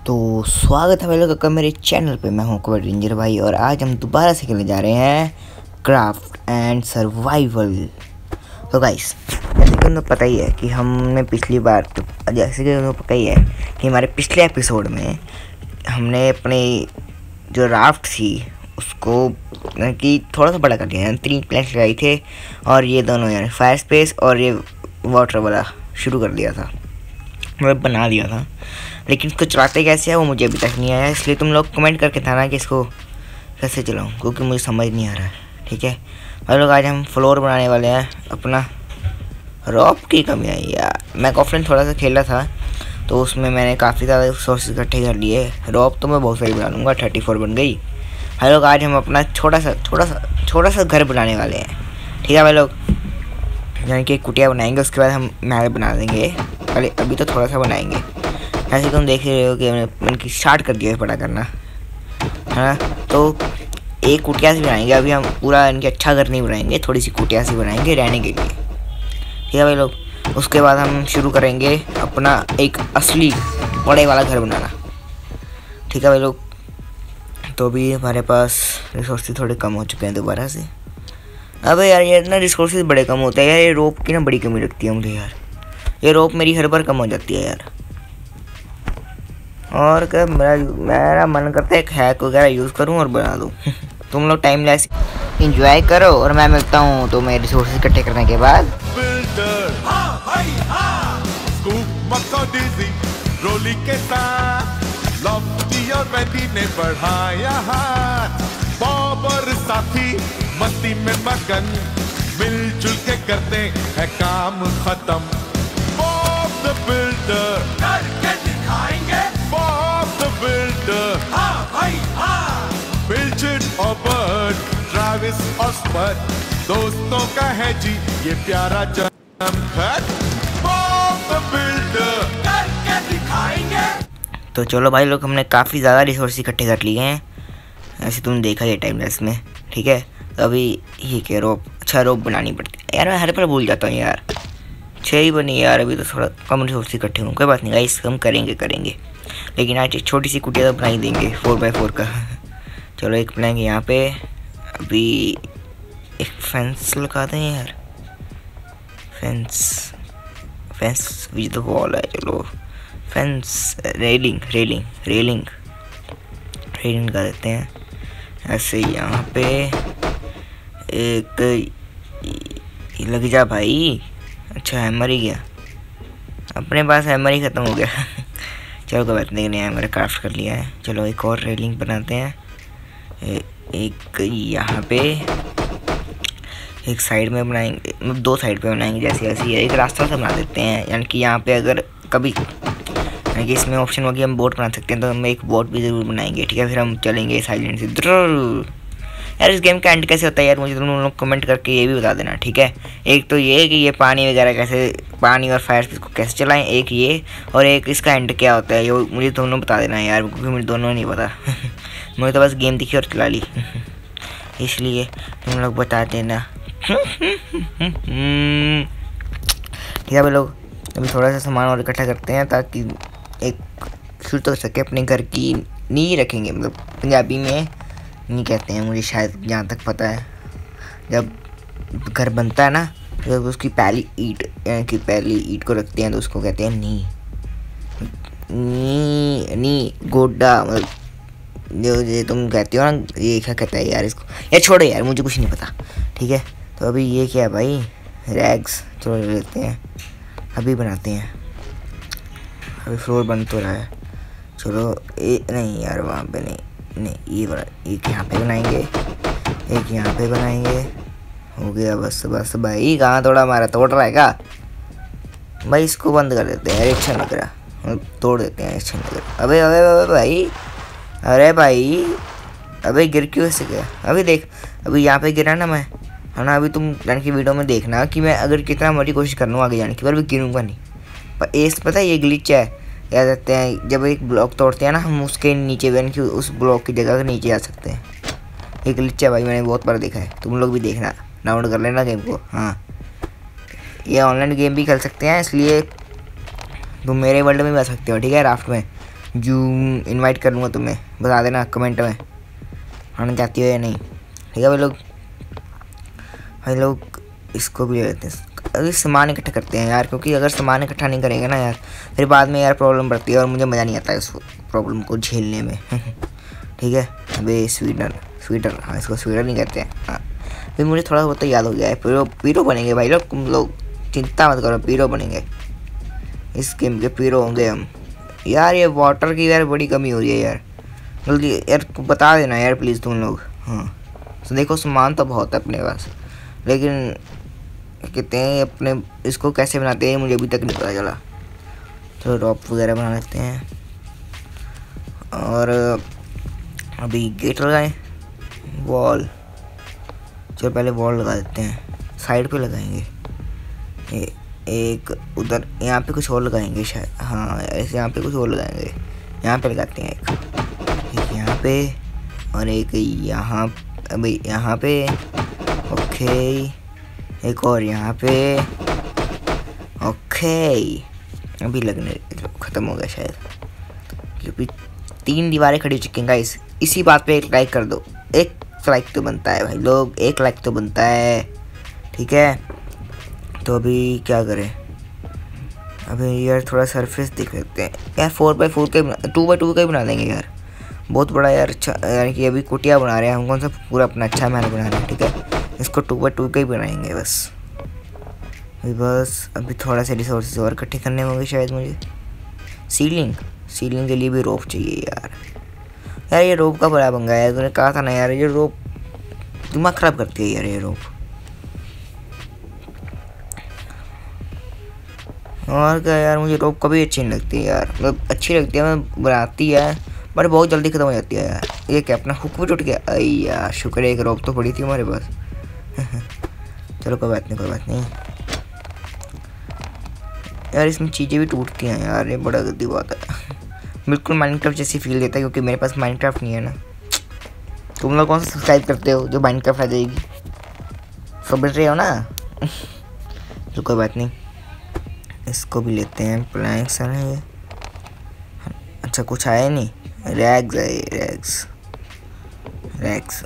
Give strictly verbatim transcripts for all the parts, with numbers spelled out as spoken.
तो स्वागत है भाई लोग का मेरे चैनल पे। मैं हूं कबड्डी रेंजर भाई और आज हम दोबारा से खेलने जा रहे हैं क्राफ्ट एंड सर्वाइवल। तो गाइस, जैसे कि उनको पता ही है कि हमने पिछली बार तो जैसे कि उनको पता ही है कि हमारे पिछले एपिसोड में हमने अपने जो राफ्ट थी उसको कि थोड़ा सा बड़ा कर दिया। तीन प्लैंक्स लगाई थे और ये दोनों यानी फायर स्पेस और ये वाटर वाला शुरू कर दिया था, मतलब बना दिया था। लेकिन इसको चलाते कैसे है वो मुझे अभी तक नहीं आया, इसलिए तुम लोग कमेंट करके था ना कि इसको कैसे चलाऊँ, क्योंकि मुझे समझ नहीं आ रहा है। ठीक है भाई लोग, आज हम फ्लोर बनाने वाले हैं। अपना रॉप की कमी आई यार। मैं ऑफलाइन थोड़ा सा खेला था तो उसमें मैंने काफ़ी ज़्यादा सोर्सेज इकट्ठे कर लिए। रॉप तो मैं बहुत सारी बना लूँगा, थर्टी फोर बन गई। भाई लोग आज हम अपना छोटा सा छोटा सा छोटा सा घर बनाने वाले हैं। ठीक है भाई लोग, यानी कि कुटिया बनाएंगे, उसके बाद हम महल बना देंगे। पहले अभी तो थोड़ा सा बनाएंगे। ऐसे तुम देख रहे हो कि मैंने उनकी स्टार्ट कर दिया है बड़ा करना, है ना। तो एक कुटिया से बनाएंगे, अभी हम पूरा इनके अच्छा घर नहीं बनाएंगे, थोड़ी सी कुटिया से बनाएंगे रहने के लिए। ठीक है भाई लोग, उसके बाद हम शुरू करेंगे अपना एक असली बड़े वाला घर बनाना। ठीक है भाई लोग, तो अभी हमारे पास रिसोर्सेज थोड़े कम हो चुके हैं दोबारा से। अबे यार ये ना रिसोर्सेज बड़े कम होते हैं यार, ये रोप की ना बड़ी कमी लगती है मुझे यार। ये रोप मेरी हर बार कम हो जाती है यार। और क्या मेरा मेरा मन करता है एक हैक वगैरह यूज़ करूं और बना दूं। तुम लोग टाइम लेस इंजॉय करो और मैं मिलता हूं तो मैं रिसोर्सेज इकट्ठे करने के बाद। बिल्डर हाँ भाई हाँ, स्कूप मक्कोडीजी रोली के साथ लॉफ्टी और बेटी ने बढ़ाया हाथ। बॉब और साथी मस्ती में मगन, मिलजुल के करते हैं काम खत्म। बॉब द बिल्डर करके दिखाएंगे, बॉब द बिल्डर हाँ भाई हाँ। बिल्जिट और बर्ड, ट्रैविस और स्पट, दोस्तों का है जी ये प्यारा जमघट। बॉब द बिल्डर करके दिखाएंगे। तो चलो भाई लोग, हमने काफ़ी ज़्यादा रिसोर्स इकट्ठे कर लिए हैं, ऐसे तुमने देखा ये टाइम लेस में। ठीक है, तो अभी ये क्या रोप, अच्छा रोप बनानी पड़ती है यार, मैं हर पर भूल जाता हूँ यार। छः ही बनी यार, अभी तो थोड़ा कम रिसोर्स इकट्ठे हों, कोई बात नहीं गाइस, हम करेंगे करेंगे लेकिन आज एक छोटी सी कुटिया तो बना ही देंगे फोर बाई फोर का। चलो एक बनाएंगे यहाँ पे। अभी एक फेंस लगा दें यार, fence fence which the wall है। चलो fence railing railing railing railing लगा देते हैं ऐसे। यहाँ पे एक लग जा भाई। अच्छा हैमर ही गया, अपने पास हैमर ही ख़त्म हो गया। चलो कोई बात नहीं, हैमर क्राफ्ट कर लिया है। चलो एक और रेलिंग बनाते हैं। ए, एक यहाँ पे एक साइड में बनाएंगे, मतलब दो साइड पे बनाएंगे जैसे ऐसे ही एक रास्ता सा बना देते हैं। यानी कि यहाँ पे अगर कभी यानी कि इसमें ऑप्शन होगी हम बोट बना सकते हैं, तो हम एक बोट भी ज़रूर बनाएंगे। ठीक है, फिर हम चलेंगे साइलेंट से। यार इस गेम का एंड कैसे होता है यार, मुझे तुम लोग कमेंट करके ये भी बता देना। ठीक है, एक तो ये कि ये पानी वगैरह कैसे, पानी और फायर स्पेस को कैसे चलाएं, एक ये, और एक इसका एंड क्या होता है ये मुझे तुम लोग बता देना यार, क्योंकि मुझे दोनों नहीं पता। मुझे तो बस गेम दिखी और चला ली, इसलिए तुम लोग बता देना। ठीक है भाई लोग, अभी थोड़ा सा सामान और इकट्ठा करते हैं ताकि एक शुरू तो सके अपने घर की नींव रखेंगे। मतलब पंजाबी में नहीं कहते हैं मुझे शायद, जहाँ तक पता है, जब घर बनता है ना तो उसकी पहली ईंट यानी कि पहली ईंट को रखते हैं तो उसको कहते हैं नी नी नी गोड्डा। मतलब जो ये तुम कहते हो ना, ये क्या कहता है यार इसको, यार छोड़ो यार, मुझे कुछ नहीं पता। ठीक है, तो अभी ये क्या है भाई, रैग्स। चलो ले लेते हैं, अभी बनाते हैं। अभी फ्लोर बन तो रहा है। चलो ए, नहीं यार वहाँ पे नहीं नहीं ये बना, एक यहाँ पे बनाएंगे, एक यहाँ पे बनाएंगे। हो गया बस बस भाई। कहाँ थोड़ा हमारा तोड़ रहा है क्या भाई, इसको बंद कर देते हैं यार, अच्छा लग रहा, तोड़ देते हैं, अच्छा लग रहा। अबे अबे अबे भाई, अरे भाई अबे गिर क्यों ऐसे गया। अभी देख, अभी यहाँ पे गिरा ना मैं, है ना। अभी तुम यानी कि वीडियो में देखना कि मैं अगर कितना मर्जी कोशिश कर लूँ आगे जाने की, पर भी गिरूँगा नहीं। पर एस पता है ये ग्लिच है, क्या कहते हैं, जब एक ब्लॉक तोड़ते हैं ना हम उसके नीचे यानी कि उस ब्लॉक की जगह नीचे आ सकते हैं। ये ग्लिच है भाई, मैंने बहुत बार देखा है, तुम लोग भी देखना, डाउनलोड कर लेना गेम को। हाँ, ये ऑनलाइन गेम भी खेल सकते हैं, इसलिए तुम मेरे वर्ल्ड में भी आ सकते हो। ठीक है, राफ्ट में जो इनवाइट कर लूँगा तुम्हें, बता देना कमेंट में आना चाहती हो या नहीं। ठीक है भाई लोग, भाई लोग इसको भी ले लेते हैं। अभी सामान इकट्ठा करते हैं यार, क्योंकि अगर सामान इकट्ठा नहीं करेंगे ना यार फिर बाद में यार प्रॉब्लम बढ़ती है और मुझे मज़ा नहीं आता है उस प्रॉब्लम को झेलने में। ठीक है, अबे स्वीडन स्वीडन हाँ इसको स्वीडन ही कहते हैं। हाँ फिर मुझे थोड़ा बहुत तो याद हो गया है, पीरो पीरो बनेंगे भाई लोग, तुम लोग चिंता मत करो, पीरो बनेंगे, इस गेम के पीरो होंगे हम। यार ये वाटर की यार बड़ी कमी हो रही है यार, जल्दी यार बता देना यार प्लीज़ तुम लोग। हाँ तो देखो सामान तो बहुत है अपने पास, लेकिन कहते हैं अपने इसको कैसे बनाते हैं मुझे अभी तक नहीं पता चला। चलो रॉप वगैरह बना लेते हैं और अभी गेट लगाएं, वॉल। चलो पहले वॉल लगा देते हैं, साइड पे लगाएंगे ए, एक उधर, यहाँ पे कुछ और लगाएंगे शायद, हाँ ऐसे यहाँ पे कुछ और लगाएंगे, यहाँ पे लगाते हैं एक, एक यहाँ पे और एक यहाँ, अभी यहाँ पे ओके, एक और यहाँ पे ओके। अभी लगने ख़त्म हो गया शायद, क्योंकि तीन दीवारें खड़ी हो चुकी हैं गाइस। इसी बात पे एक लाइक कर दो, एक लाइक तो बनता है भाई लोग, एक लाइक तो बनता है। ठीक है तो अभी क्या करें, अभी यार थोड़ा सरफेस देख लेते हैं यार, फोर बाई फोर का टू बाई टू का ही बना देंगे यार, बहुत बड़ा यार अच्छा, यानी कि अभी कुटिया बना रहे हैं हम, कौन सा पूरा अपना अच्छा महल बना रहे हैं। ठीक है इसको टू बाई टू का ही बनाएंगे बस। अभी बस अभी थोड़ा सा रिसोर्सेज और इकट्ठे करने होंगे शायद मुझे। सीलिंग सीलिंग के लिए भी रोप चाहिए यार, यार ये रोप का बड़ा पंगा है, तूने कहा था ना यार, ये रोप दिमाग ख़राब करती है यार ये रोप। और क्या यार, मुझे रोप कभी अच्छी नहीं लगती यार, मतलब अच्छी लगती है, मैं बनाती है बट बहुत जल्दी ख़त्म हो जाती है यार। ये क्या अपना हुक भी टूट गया, अरे यार शुक्र है एक रोप तो पड़ी थी हमारे पास। चलो कोई बात नहीं कोई बात नहीं यार, इसमें चीज़ें भी टूटती हैं यार, ये बड़ा गंदी बात है। बिल्कुल माइनक्राफ्ट जैसी फील देता है, क्योंकि मेरे पास माइनक्राफ्ट नहीं है ना। तुम लोग कौन सा सब्सक्राइब करते हो जो माइनक्राफ्ट आ जाएगी, समझ रहे हो ना। तो कोई बात नहीं, इसको भी लेते हैं, प्लैंक्स है ये, अच्छा कुछ आया नहीं, रैग्स है ये, रैग्स रैग्स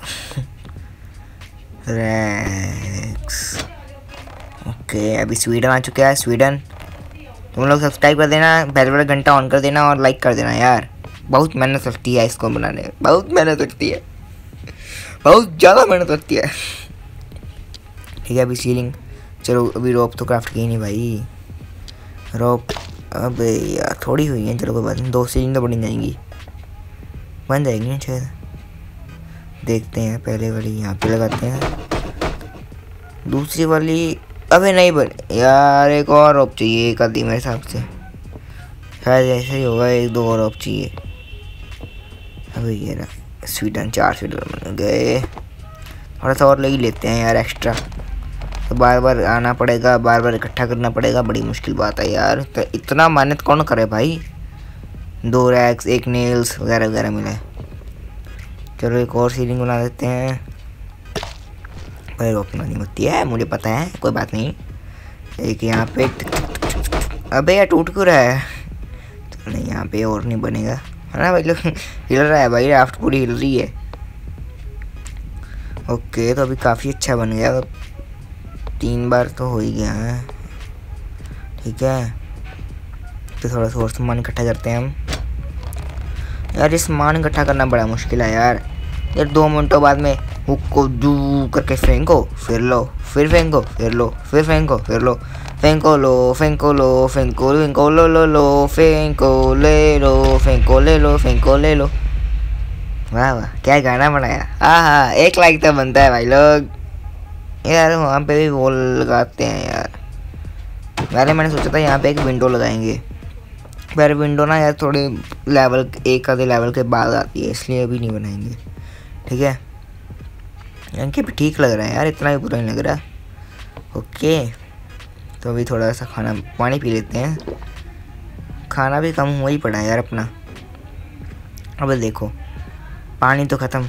रैग्स ओके। अभी स्वीडन आ चुका है, स्वीडन तुम लोग सब्सक्राइब कर देना, बेल वाला घंटा ऑन कर देना और लाइक कर देना यार, बहुत मेहनत लगती है इसको बनाने में, बहुत मेहनत लगती है, बहुत ज़्यादा मेहनत लगती है। ठीक है अभी सीलिंग, चलो अभी रोप तो क्राफ्ट की नहीं भाई, रोप अब यार थोड़ी हुई है, चलो कोई बात नहीं, दो सीलिंग तो बन जाएंगी, बन जाएंगी शायद, देखते हैं। पहले वाली यहाँ पे लगाते हैं, दूसरी वाली अबे नहीं बने यार, एक और रोप चाहिए एक आधी मेरे हिसाब से, शायद ऐसे ही होगा, एक दो और रोप चाहिए। अबे ये ना स्वीडन, चार स्वीडन बन गए, थोड़ा सा और ले ही लेते हैं यार एक्स्ट्रा, तो बार बार आना पड़ेगा, बार बार इकट्ठा करना पड़ेगा, बड़ी मुश्किल बात है यार, तो इतना मेहनत कौन करे भाई। दो रैक्स, एक नेल्स वगैरह वगैरह मिले। चलो एक और सीलिंग बना देते हैं, पर रोकना नहीं होती है मुझे पता है, कोई बात नहीं। एक यहाँ पे, अबे यार टूट क्यों रहा है, चलो नहीं यहाँ पे और नहीं बनेगा, है ना भाई लोग, हिल रहा है भाई, राफ्ट पूरी हिल रही है। ओके तो अभी काफ़ी अच्छा बन गया, तो तीन बार तो हो ही गया है। ठीक है तो थोड़ा सा और सामान इकट्ठा करते हैं हम यार, ये सामान इकट्ठा करना बड़ा मुश्किल है यार, यार दो मिनटों बाद में हुक को जू करके फेंको, फिर लो, फिर फेंको, फिर लो, फिर फेंको, फिर लो, फेंको लो, फेंको लो, फेंको फेंको लो लो लो, फेंको ले लो, फेंको ले लो, फेंको ले लो। वाह वाह क्या गाना बनाया, हाँ हाँ एक लाइक तो बनता है भाई लोग। यार वहाँ पे भी वॉल लगाते हैं यार, पहले मैंने सोचा था यहाँ पे एक विंडो लगाएंगे, पर विंडो ना यार थोड़ी लेवल एक आधे लेवल के बाद आती है, इसलिए अभी नहीं बनाएंगे। ठीक है इनके भी ठीक लग रहा है यार, इतना भी बुरा नहीं लग रहा। ओके तो अभी थोड़ा सा खाना पानी पी लेते हैं, खाना भी कम हुआ ही पड़ा है यार अपना। अब देखो पानी तो ख़त्म,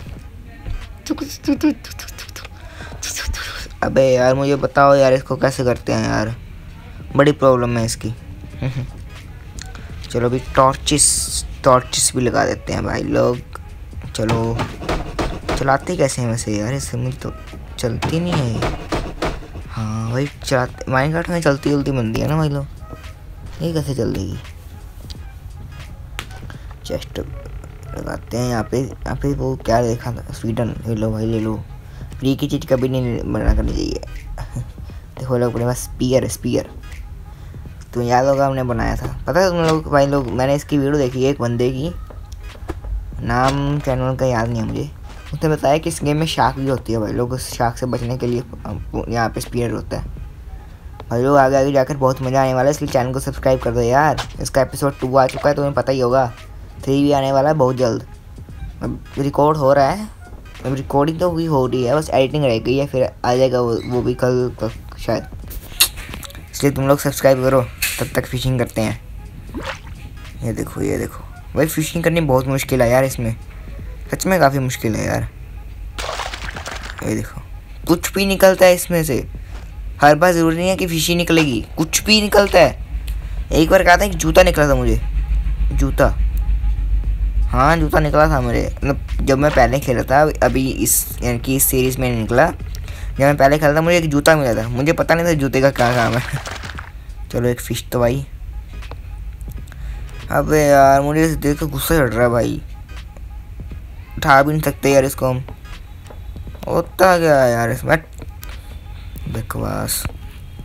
अबे यार मुझे बताओ यार इसको कैसे करते हैं यार, बड़ी प्रॉब्लम है इसकी। चलो अभी टॉर्चिस टॉर्चेस भी लगा देते हैं भाई लोग। चलो चलाते कैसे हैं वैसे यार, इससे मुझे तो चलती नहीं है ये। हाँ भाई चलाते, माइनक्राफ्ट में चलती जल्दी बनती है ना भाई लोग, ये कैसे चल देगी। चेस्ट लगाते हैं यहाँ पे। यहाँ पे वो क्या देखा था, स्वीडन, ले लो भाई ले लो, फ्री की चीज़ कभी नहीं बना करनी चाहिए। देखो लोग अपने पास स्पीयर है, स्पीयर तो याद होगा हमने बनाया था, पता है तुम लोग भाई लोग। मैंने इसकी वीडियो देखी है एक बंदे की, नाम चैनल का याद नहीं है मुझे, उसने बताया कि इस गेम में शार्क भी होती है भाई लोग। उस शार्क से बचने के लिए यहाँ पे स्पीयर होता है भाई लोग। आगे आगे जाकर बहुत मज़ा आने वाला है, इसलिए चैनल को सब्सक्राइब कर दो यार। इसका एपिसोड टू आ चुका है, तुम्हें पता ही होगा, थ्री भी आने वाला है बहुत जल्द। अब रिकॉर्ड हो रहा है, अब रिकॉर्डिंग तो भी हो रही है, बस एडिटिंग रह गई है, फिर आ जाएगा वो वो भी कल तक शायद। इसलिए तुम लोग सब्सक्राइब करो, तब तक फिशिंग करते हैं। ये देखो ये देखो भाई, फिशिंग करनी बहुत मुश्किल है यार इसमें, सच में काफ़ी मुश्किल है यार। ये देखो कुछ भी निकलता है इसमें से, हर बार ज़रूरी नहीं है कि फिश ही निकलेगी, कुछ भी निकलता है। एक बार कहा था एक जूता निकला था मुझे, जूता, हाँ जूता निकला था मेरे, मतलब जब मैं पहले खेला था, अभी इस यानी कि इस सीरीज़ में नहीं निकला। जब मैं पहले खेला था मुझे एक जूता मिला था, मुझे पता नहीं था जूते का क्या काम है। चलो एक फ़िश तो भाई, अबे यार मुझे देख कर गुस्सा चढ़ रहा है भाई, उठा भी नहीं सकते यार इसको हम, होता क्या है यार इसमें, बकवास।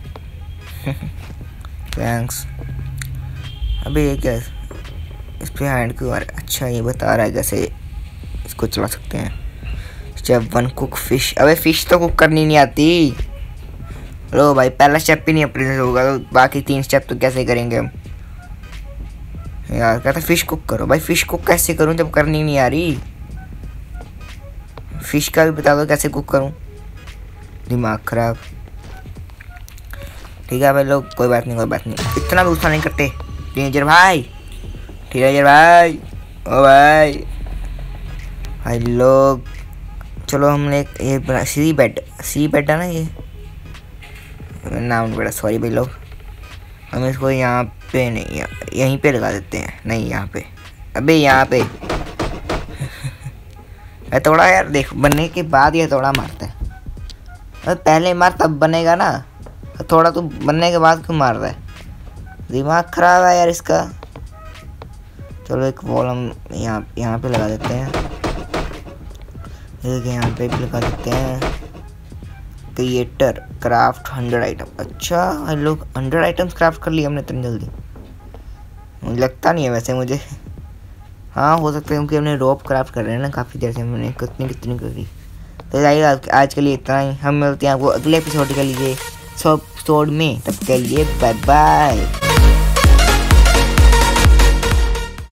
थैंक्स। अबे ये क्या है, इस पे हैंड क्यों आ रहा है, अच्छा ये बता रहा है कैसे इसको चला सकते हैं। स्टेप वन कुक फिश, अबे फिश तो कुक करनी नहीं आती। लो भाई पहला स्टेप भी नहीं अपने से होगा तो बाकी तीन स्टेप तो कैसे करेंगे हम यार। कहता फिश कुक करो, भाई फिश कुक कैसे करूं जब करनी नहीं आ रही। फिश का भी बता दो कैसे कुक करूं, दिमाग खराब। ठीक है भाई लोग, कोई बात नहीं कोई बात नहीं, इतना भी गुस्सा नहीं करते। टीनेजर भाई, टीनेजर भाई, ओ भाई भाई लोग, चलो हमने ये बना सी बेड, सी बेड है ना ये नाम बड़ा, सॉरी भाई लोग। हम इसको यहाँ पे नहीं, यहीं पे लगा देते हैं, नहीं यहाँ पे, अबे यहाँ पे। थोड़ा यार देख, बनने के बाद ये थोड़ा मारता है, अरे पहले मार तब बनेगा ना, थोड़ा तो बनने के बाद क्यों मार रहा है, दिमाग खराब है यार इसका। चलो एक वॉल हम यहाँ यहाँ पे लगा देते हैं, एक यहाँ पे भी लगा देते हैं। क्रिएटर क्राफ्ट हंड्रेड आइटम, अच्छा हम लोग हंड्रेड आइटम्स क्राफ्ट कर लिए हमने इतनी जल्दी, मुझे लगता नहीं है वैसे मुझे, हाँ हो सकता है क्योंकि हमने रोप क्राफ्ट कर रहे हैं ना काफ़ी देर से, हमने कितनी कितनी करी। तो जाइए आज के लिए इतना ही, हम मिलते हैं आपको अगले एपिसोड के लिए, सब एपिसोड में, तब के लिए बाय बाय।